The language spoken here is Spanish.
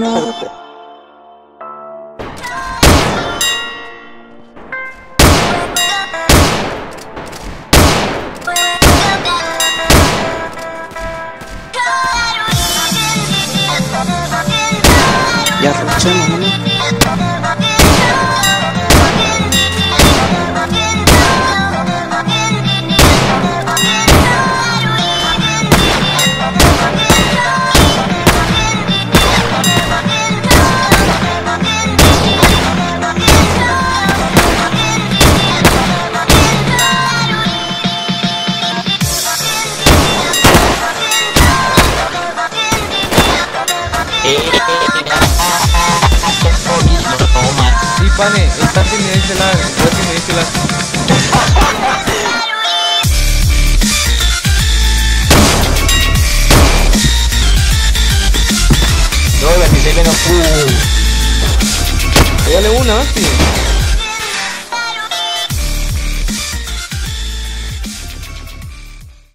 Ya rushemos, ¿no? Sí, pane, está sin ese lado, está sin ese lado. No, 26 menos. Pégale una, ¿sí?